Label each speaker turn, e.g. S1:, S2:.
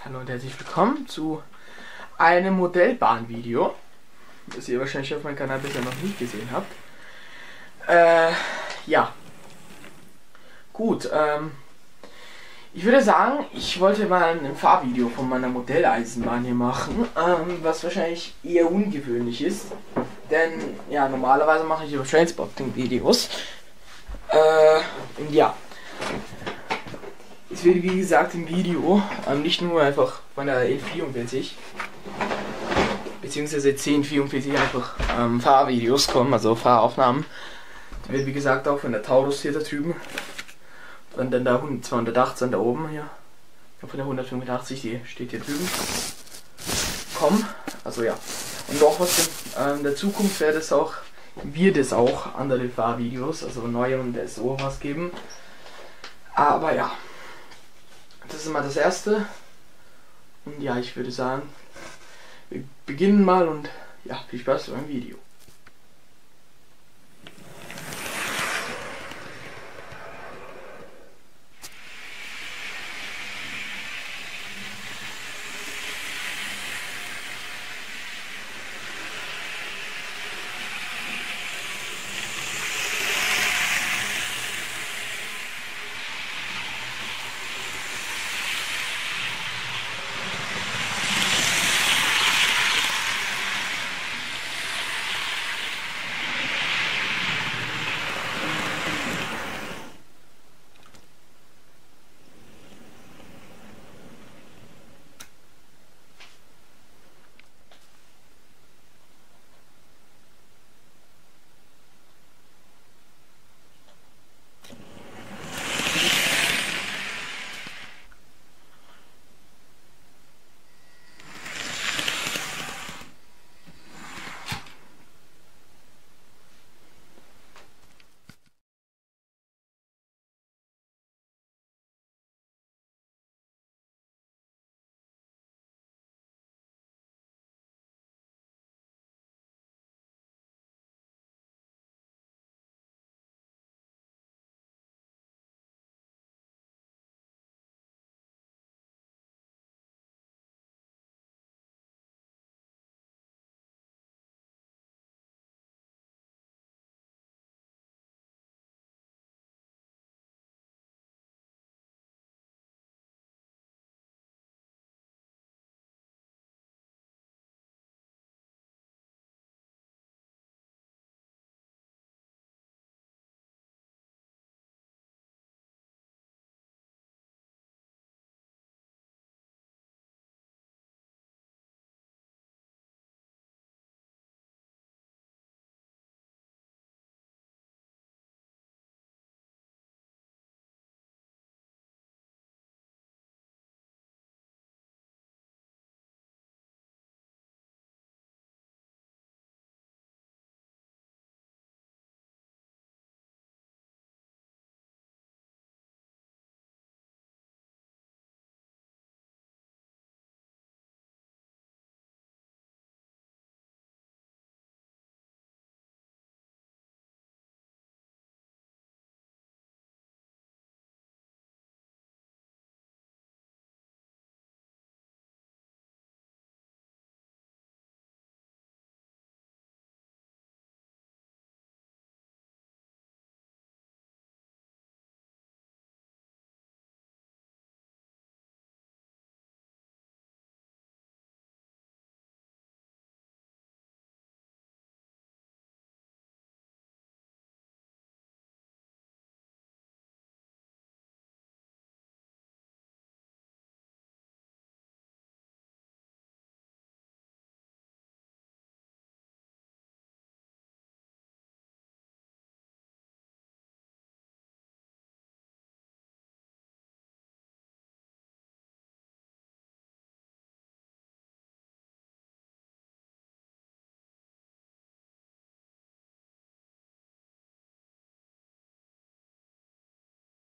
S1: Hallo und herzlich willkommen zu einem Modellbahn-Video, das ihr wahrscheinlich auf meinem Kanal bisher noch nicht gesehen habt. Ja. Gut, ich würde sagen, ich wollte mal ein Fahrvideo von meiner Modelleisenbahn hier machen, was wahrscheinlich eher ungewöhnlich ist. Denn, ja, normalerweise mache ich über Trainspotting-Videos. Ja. Es wird wie gesagt im Video nicht nur einfach von der L44 beziehungsweise 1044 einfach Fahrvideos kommen, also Fahraufnahmen. Es wird wie gesagt auch von der Taurus hier da drüben, dann der 218 da oben hier, von der 185, die steht hier drüben, kommen. Also ja. Und noch was in der Zukunft wird es auch andere Fahrvideos, also neue und sowas geben. Aber ja. Das ist mal das erste. Und ja, ich würde sagen, wir beginnen mal und ja, viel Spaß beim Video.